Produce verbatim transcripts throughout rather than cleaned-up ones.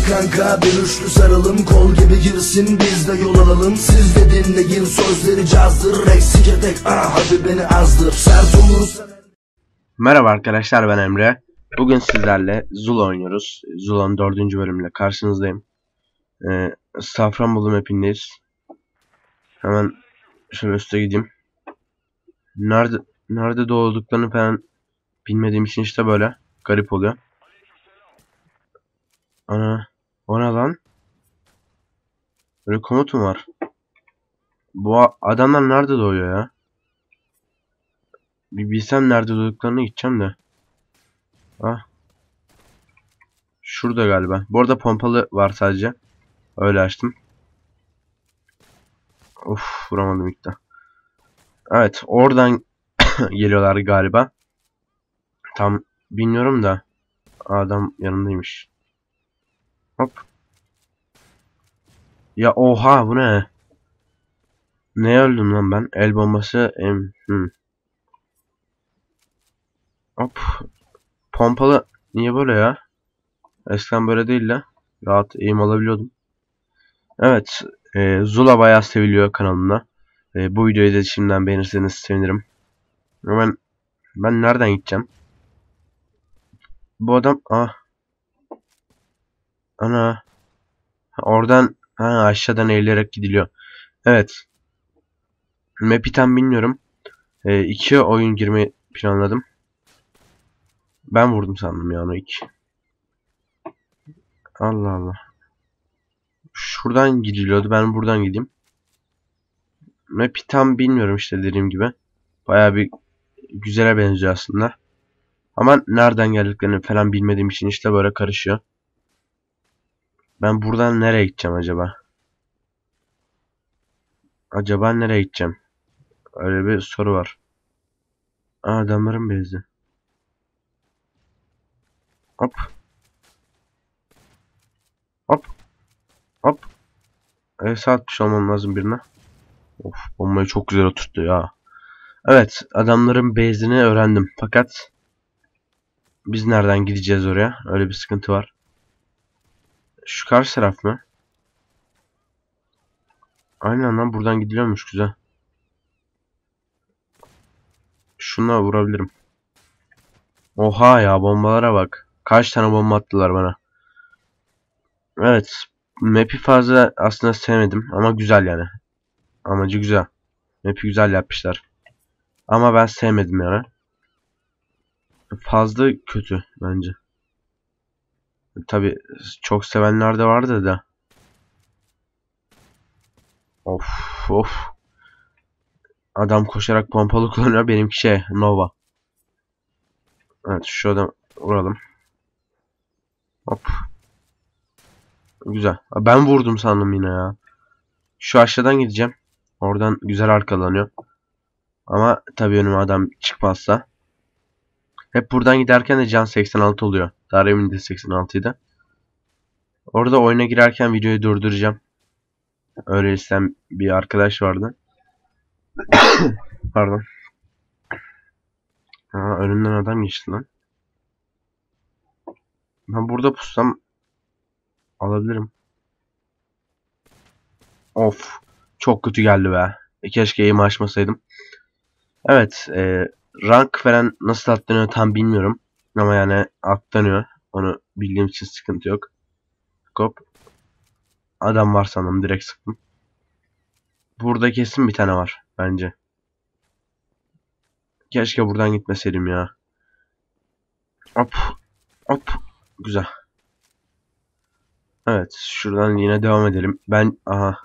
kanka, bir üçlü saralım, kol gibi girsin, biz de yol alalım. Siz de dinleyin, sözleri cazdır, eksik etek ah hadi beni azdır, sert olursa. Merhaba arkadaşlar, ben Emre. Bugün sizlerle Zula oynuyoruz. Zula'nın dördüncü bölümüyle karşınızdayım. Ee, Safranbolu mapindeyiz. Hemen şöyle üstte gideyim. Nerede nerede doğduklarını falan bilmediğim için işte böyle garip oluyor. Ana, o ne lan? Böyle komut mu var? Bu adamlar nerede doğuyor ya? Bir bilsem nerede doğduklarını gideceğim de. Ah. Şurada galiba. Bu arada pompalı var sadece. Öyle açtım. Of, vuramadım ilk de. Evet, oradan geliyorlar galiba. Tam bilmiyorum da adam yanımdaymış. Hop. Ya oha, bu ne? Ne öldüm lan ben? El bombası em hmm. Hop. Pompalı niye böyle ya? Eskiden böyle değil de rahat aim alabiliyordum. Evet, e, Zula bayağı seviliyor kanalımda. E, bu videoyu da şimdiden beğenirseniz sevinirim. Ben ben nereden gideceğim? Bu adam ah. Ana. Oradan ha, aşağıdan eğilerek gidiliyor. Evet. Map'i tam bilmiyorum. E, iki oyun girmeyi planladım. Ben vurdum sandım ya onu ilk. Allah Allah. Şuradan gidiliyordu. Ben buradan gideyim. Map'i tam bilmiyorum işte dediğim gibi. Bayağı bir güzele benziyor aslında. Ama nereden geldiklerini falan bilmediğim için işte böyle karışıyor. Ben buradan nereye gideceğim acaba? Acaba nereye gideceğim? Öyle bir soru var. Aa, adamların bezi. Hop. Hop. Hop. Evet, atmış olmam lazım birine. Of, bombayı çok güzel oturttu ya. Evet, adamların base'ini öğrendim. Fakat biz nereden gideceğiz oraya? Öyle bir sıkıntı var. Şu karşı taraf mı? Aynen lan, buradan gidiliyormuş, güzel. Şuna vurabilirim. Oha ya, bombalara bak. Kaç tane bomba attılar bana. Evet. Map'i fazla aslında sevmedim ama güzel yani. Amacı güzel. Map'i güzel yapmışlar. Ama ben sevmedim yani. Fazla kötü bence. Tabi çok sevenler de vardı da. Of of. Adam koşarak pompalı kullanıyor. Benimki şey Nova. Evet, şuradan vuralım. Hop. Güzel. Ben vurdum sandım yine ya. Şu aşağıdan gideceğim. Oradan güzel arkalanıyor. Ama tabii önüme adam çıkmazsa. Hep buradan giderken de can seksen altı oluyor. Daha emin de seksen altıydı. Orada oyuna girerken videoyu durduracağım. Öyle istem bir arkadaş vardı. Pardon. Ha, önünden adam geçti lan. Ben burada pussam alabilirim. Of. Çok kötü geldi be. E, keşke aim açmasaydım. Evet. E, rank falan nasıl atlanıyor tam bilmiyorum. Ama yani atlanıyor. Onu bildiğim için sıkıntı yok. Hop. Adam var sanırım. Direkt sıktım. Burada kesin bir tane var. Bence. Keşke buradan gitmeseydim ya. Hop. Hop. Güzel. Evet. Şuradan yine devam edelim. Ben aha.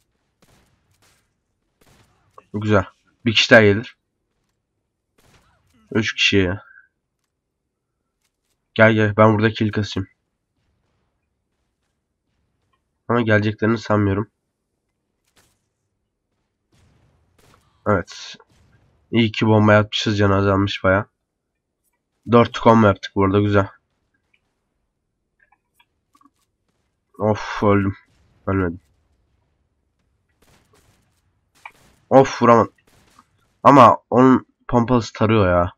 Güzel. Bir kişi daha gelir. Üç kişiye. Gel gel. Ben burada kill kasayım. Ama geleceklerini sanmıyorum. Evet. İyi ki bomba yapmışız. Canı azalmış baya. Dört combo yaptık bu arada. Güzel. Of, öldüm. Ölmedim. Of, vuramadım. Ama onun pompalısı tarıyor ya.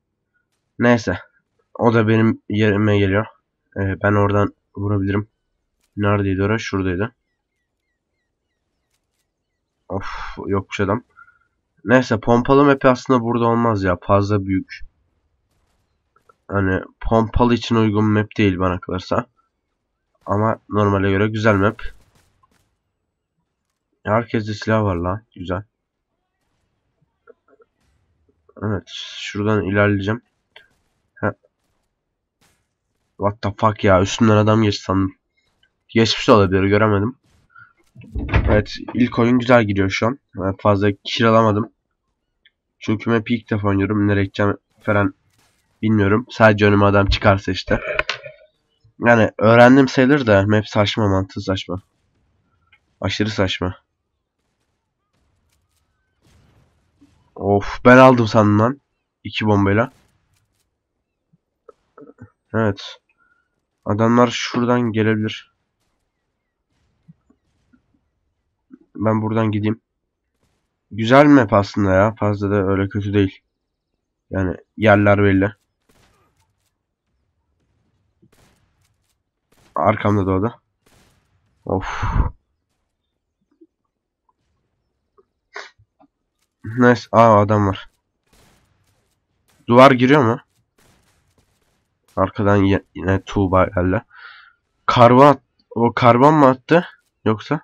Neyse. O da benim yerime geliyor. Ee, ben oradan vurabilirim. Neredeydi orası? Şuradaydı. Of, yokmuş adam. Neyse, pompalı map aslında burada olmaz ya. Fazla büyük. Hani pompalı için uygun map değil bana kalırsa. Ama normale göre güzel map. Herkeste silah var lan. Güzel. Evet. Şuradan ilerleyeceğim. Heh. What the fuck ya. Üstünden adam geçti sandım. Geçmiş de olabilir. Göremedim. Evet. İlk oyun güzel gidiyor şu an. Ben fazla kill alamadım. Çünkü map'i ilk defa oynuyorum. Nereye gideceğim falan bilmiyorum. Sadece önüme adam çıkarsa işte. Yani öğrendim sayılır da map saçma, mantığı saçma. Aşırı saçma. Of, ben aldım sandım lan. İki bombayla. Evet. Adamlar şuradan gelebilir. Ben buradan gideyim. Güzel map aslında ya. Fazla da öyle kötü değil. Yani yerler belli. Arkamda da o da. Of. Neyse. Aa, adam var. Duvar giriyor mu? Arkadan yine Tuğba geldi. Karbon. O karbon mu attı? Yoksa?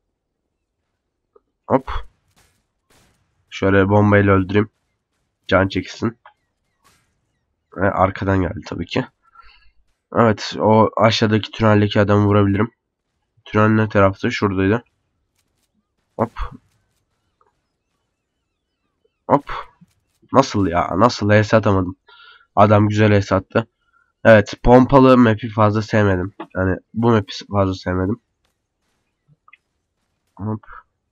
Hop. Şöyle bombayla öldüreyim. Can çekilsin. Ve arkadan geldi tabii ki. Evet, o aşağıdaki tüneldeki adamı vurabilirim. Tünel ne tarafta? Şuradaydı. Hop. Hop. Nasıl ya? Nasıl H S atamadım? Adam güzel H S attı. Evet, pompalı map'i fazla sevmedim. Yani bu map'i fazla sevmedim. Hop.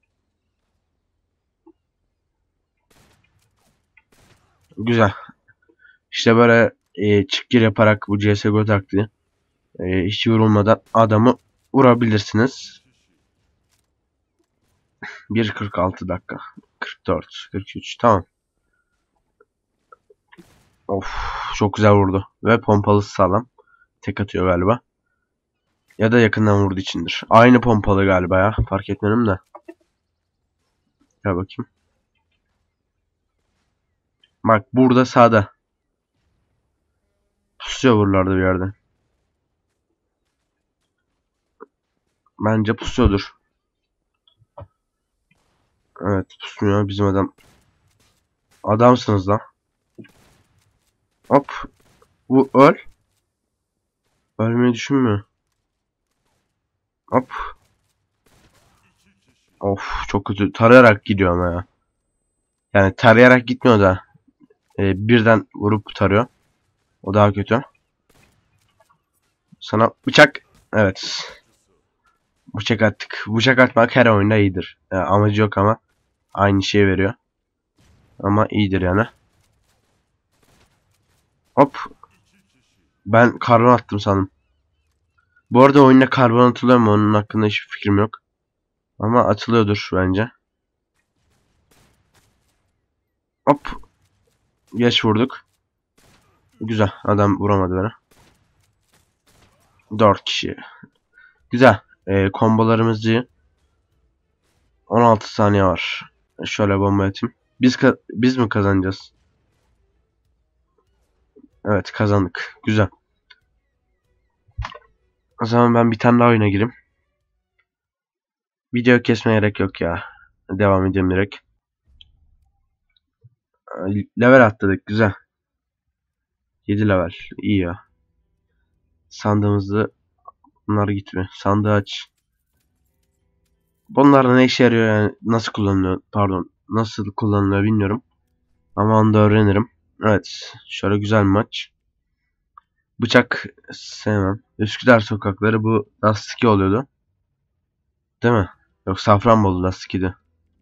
Güzel. İşte böyle e, çık gir yaparak bu C S G O taktiği. E, hiç yorulmadan adamı vurabilirsiniz. bir kırk altı dakika. kırk dört, kırk üç. Tamam. Of, çok güzel vurdu. Ve pompalısı sağlam. Tek atıyor galiba. Ya da yakından vurduğu içindir. Aynı pompalı galiba ya. Fark etmedim de. Gel bakayım. Bak burada sağda. Pusuyor buralarda bir yerde. Bence pusuyordur. Evet, pusmuyor bizim adam. Adamsınız lan. Hop. Bu öl. Ölmeyi düşünmüyor. Hop. Of, çok kötü. Tarayarak gidiyor ama ya. Yani tarayarak gitmiyor da. E, birden vurup tarıyor. O daha kötü. Sana bıçak. Evet. Bıçak attık. Bıçak atmak her oyunda iyidir. Yani amacı yok ama aynı şeyi veriyor. Ama iyidir yani. Hop. Ben karbon attım sandım. Bu arada oyunda karbon atılıyor mu? Onun hakkında hiçbir fikrim yok. Ama atılıyordur bence. Hop. Geç vurduk. Güzel. Adam vuramadı beni. dört kişi. Güzel. Ee, kombolarımız iyi. on altı saniye var. Şöyle bomba atayım. Biz biz mi kazanacağız? Evet, kazandık. Güzel. O zaman ben bir tane daha oyuna gireyim. Video kesmeye gerek yok ya. Devam edeyim direkt. Level atladık. Güzel. yedi level. İyi ya. Sandığımızda bunlar gitmiyor. Sandığı aç. Bunlar ne işe yarıyor yani? Nasıl kullanılıyor? Pardon. Nasıl kullanılıyor bilmiyorum. Ama onu da öğrenirim. Evet. Şöyle güzel bir maç. Bıçak sevmem. Üsküdar sokakları bu Dust iki oluyordu. Değil mi? Yok, Safranbolu Dust ikiydi.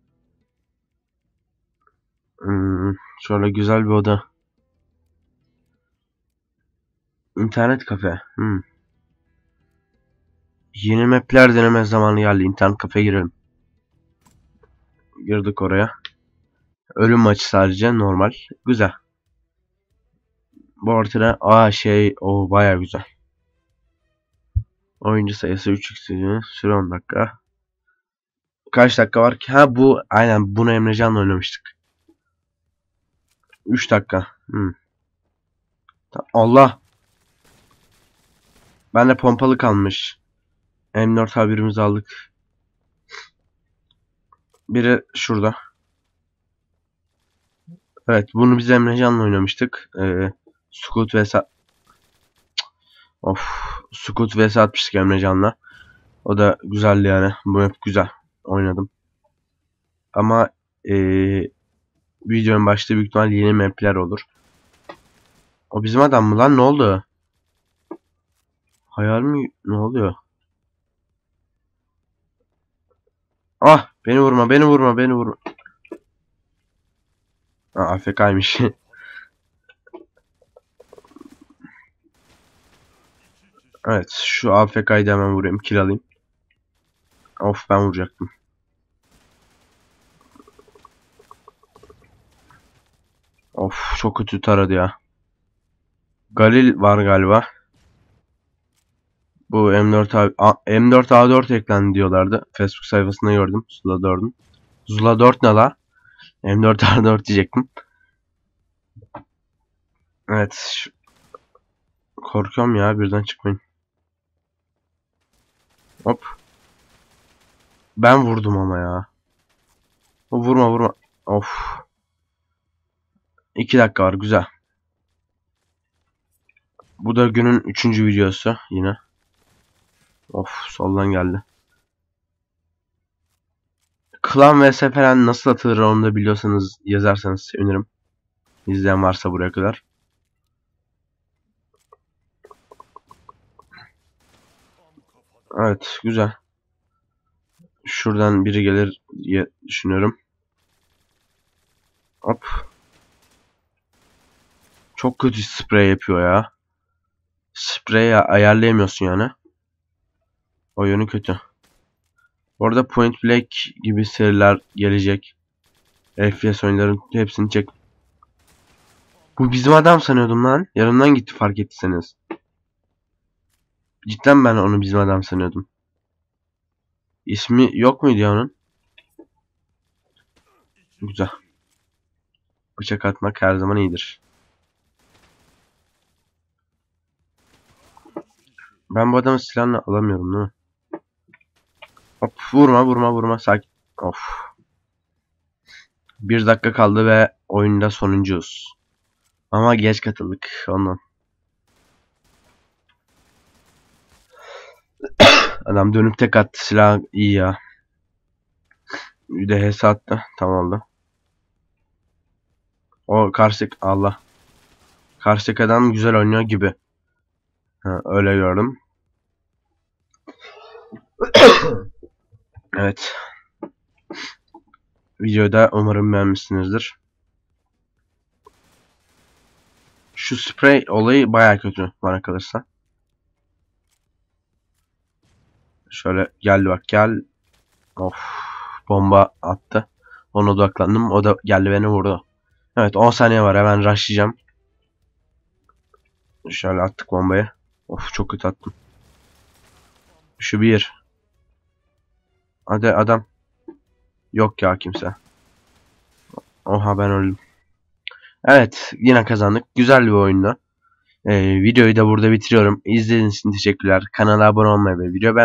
Hmm, şöyle güzel bir oda. İnternet kafe. Hmm. Yeni mapler deneme zamanı geldi. İnternet kafeye girelim. Girdik oraya. Ölüm maçı sadece normal. Güzel. Bu ortada aa şey o baya güzel. Oyuncu sayısı üç x. Süre on dakika. Kaç dakika var ki? Ha bu aynen bunu Emrecan'la oynamıştık. üç dakika. Hmm. Allah. Ben de pompalı kalmış. M dört A birimizi aldık. Biri şurada. Evet bunu biz Emrecan'la oynamıştık. Ee, Scoot vs. Of. Scoot vs atmıştık Emrecan'la. O da güzeldi yani. Bu hep güzel. Oynadım. Ama ee, videonun başta büyük ihtimalle yeni map'ler olur. O bizim adam mı lan? Ne oldu? Hayal mi? Ne oluyor? Ah! Beni vurma, beni vurma, beni vurma. Ha, A F K'ymış. Evet, şu A F K'yı da hemen vurayım, kill alayım. Of, ben vuracaktım. Of, çok kötü taradı ya. Galil var galiba. Bu M dört A, M dört A dört eklendi diyorlardı. Facebook sayfasında gördüm. Zula dördün. Zula dört ne la? M dört A dört diyecektim. Evet. Şu... Korkuyorum ya, birden çıkmayın. Hop. Ben vurdum ama ya. O vurma vurma. Of. iki dakika var, güzel. Bu da günün üçüncü videosu yine. Of, soldan geldi. Klan vs falan nasıl atılır onu da biliyorsanız yazarsanız sevinirim. İzleyen varsa buraya kadar. Evet, güzel. Şuradan biri gelir diye düşünüyorum. Hop. Çok kötü sprey yapıyor ya. Sprey ayarlayamıyorsun yani. O yönü kötü. Orada Point Blank gibi seriler gelecek. F P S oyunların hepsini çek. Bu bizim adam sanıyordum lan. Yanımdan gitti fark ettiyseniz. Cidden ben onu bizim adam sanıyordum. İsmi yok muydu ya onun? Güzel. Bıçak atmak her zaman iyidir. Ben bu adamı silahla alamıyorum değil mi? Hop, vurma vurma vurma sakin. Of. Bir dakika kaldı ve oyunda sonuncuyuz. Ama geç katıldık ondan. Adam dönüp tek attı, silah iyi ya. Bir de H S attı, tamam oldu. O karşı Allah. Karşıdaki adam güzel oynuyor gibi. Ha, öyle gördüm. Evet. Videoyu da umarım beğenmişsinizdir. Şu sprey olayı baya kötü bana kalırsa. Şöyle gel bak gel. Of. Bomba attı. Ona odaklandım. O da geldi beni vurdu. Evet, on saniye var, hemen rushlayacağım. Şöyle attık bombayı. Of, çok kötü attım. Şu bir. Hadi adam. Yok ya kimse. Oha, ben öldüm. Evet, yine kazandık. Güzel bir oyundu. Ee, videoyu da burada bitiriyorum. İzlediğiniz için teşekkürler. Kanala abone olmayı ve video beğenmeyi